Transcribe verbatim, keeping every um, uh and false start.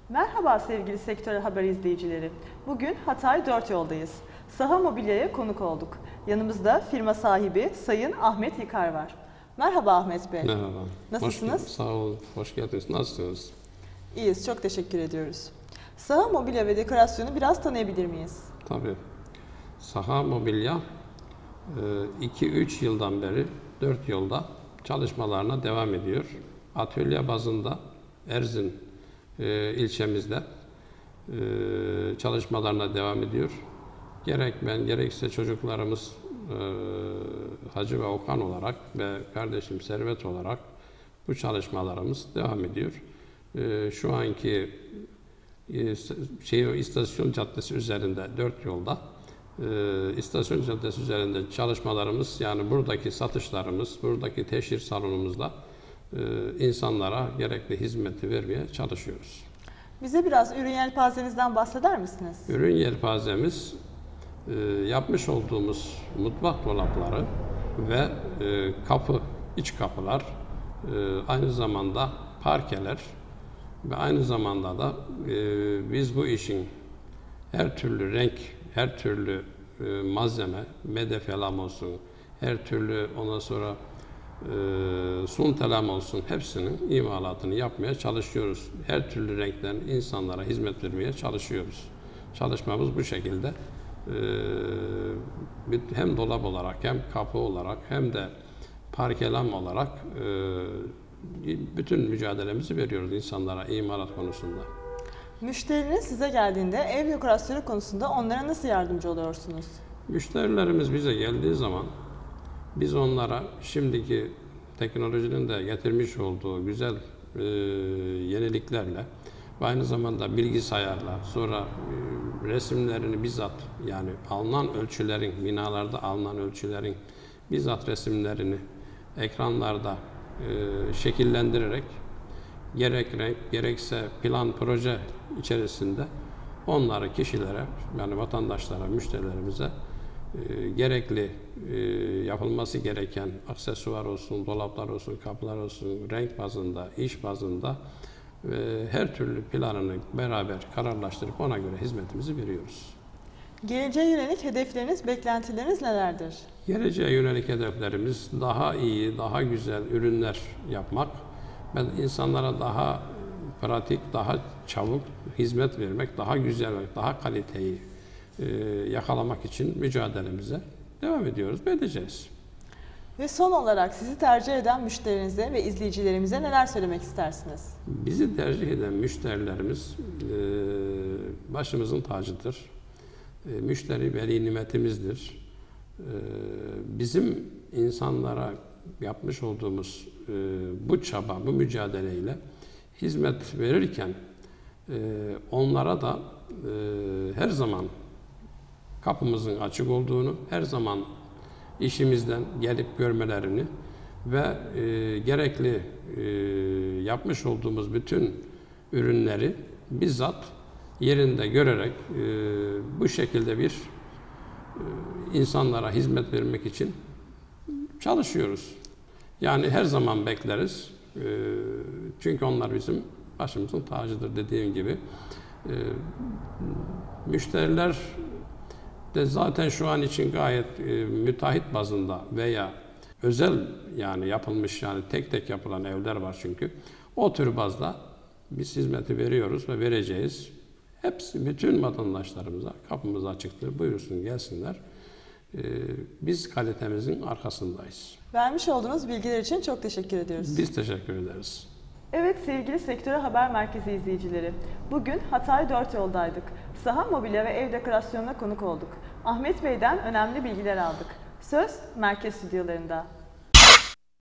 Merhaba sevgili Sektör Haber izleyicileri. Bugün Hatay Dört Yol'dayız. Saha Mobilya'ya konuk olduk. Yanımızda firma sahibi Sayın Ahmet Yıkar var. Merhaba Ahmet Bey. Merhaba. Nasılsınız? Hoş, sağ olun, hoş geldiniz. Nasılsınız? İyiyiz, çok teşekkür ediyoruz. Saha Mobilya ve Dekorasyonu biraz tanıyabilir miyiz? Tabii. Saha Mobilya iki üç yıldan beri Dört Yolda çalışmalarına devam ediyor. Atölye bazında Erzin e, ilçemizde e, çalışmalarına devam ediyor. Gerek ben gerekse çocuklarımız e, Hacı ve Okan olarak ve kardeşim Servet olarak bu çalışmalarımız devam ediyor. E, şu anki e, şey, İstasyon Caddesi üzerinde Dört Yolda e, İstasyon Caddesi üzerinde çalışmalarımız, yani buradaki satışlarımız, buradaki teşhir salonumuzda e, insanlara gerekli hizmeti vermeye çalışıyoruz. Bize biraz ürün yelpazenizden bahseder misiniz? Ürün yelpazemiz e, yapmış olduğumuz mutfak dolapları ve e, kapı, iç kapılar, e, aynı zamanda parkeler ve aynı zamanda da e, biz bu işin her türlü renk, her türlü e, malzeme, medefelam olsun, her türlü ondan sonra e, suntelam olsun, hepsinin imalatını yapmaya çalışıyoruz. Her türlü renkten insanlara hizmet vermeye çalışıyoruz. Çalışmamız bu şekilde. E, hem dolap olarak, hem kapı olarak, hem de parkelam olarak e, bütün mücadelemizi veriyoruz insanlara imalat konusunda. Müşterinin size geldiğinde ev dekorasyonu konusunda onlara nasıl yardımcı oluyorsunuz? Müşterilerimiz bize geldiği zaman biz onlara şimdiki teknolojinin de getirmiş olduğu güzel e, yeniliklerle ve aynı zamanda bilgisayarla, sonra e, resimlerini bizzat, yani alınan ölçülerin, binalarda alınan ölçülerin bizzat resimlerini ekranlarda e, şekillendirerek gerek renk, gerekse plan, proje içerisinde onları kişilere, yani vatandaşlara, müşterilerimize e, gerekli e, yapılması gereken aksesuar olsun, dolaplar olsun, kapılar olsun, renk bazında, iş bazında e, her türlü planını beraber kararlaştırıp ona göre hizmetimizi veriyoruz. Geleceğe yönelik hedefleriniz, beklentileriniz nelerdir? Geleceğe yönelik hedeflerimiz daha iyi, daha güzel ürünler yapmak. Ben insanlara daha pratik, daha çabuk hizmet vermek, daha güzel ve daha kaliteyi e, yakalamak için mücadelemize devam ediyoruz ve edeceğiz. Ve son olarak sizi tercih eden müşterinize ve izleyicilerimize neler söylemek istersiniz? Bizi tercih eden müşterilerimiz e, başımızın tacıdır. E, müşteri veli nimetimizdir. E, bizim insanlara yapmış olduğumuz e, bu çaba, bu mücadeleyle hizmet verirken e, onlara da e, her zaman kapımızın açık olduğunu, her zaman işimizden gelip görmelerini ve e, gerekli e, yapmış olduğumuz bütün ürünleri bizzat yerinde görerek e, bu şekilde bir e, insanlara hizmet vermek için çalışıyoruz. Yani her zaman bekleriz. E, çünkü onlar bizim başımızın tacıdır dediğim gibi. E, müşteriler de zaten şu an için gayet e, müteahhit bazında veya özel, yani yapılmış, yani tek tek yapılan evler var çünkü. O tür bazda biz hizmeti veriyoruz ve vereceğiz. Hepsi, bütün vatandaşlarımıza kapımız açıktır. Buyursun gelsinler. Ee, biz kalitemizin arkasındayız. Vermiş olduğunuz bilgiler için çok teşekkür ediyoruz. Biz teşekkür ederiz. Evet sevgili Sektör Haber Merkezi izleyicileri, bugün Hatay Dört Yol'daydık. Saha Mobilya ve ev dekorasyonuna konuk olduk. Ahmet Bey'den önemli bilgiler aldık. Söz merkez stüdyolarında.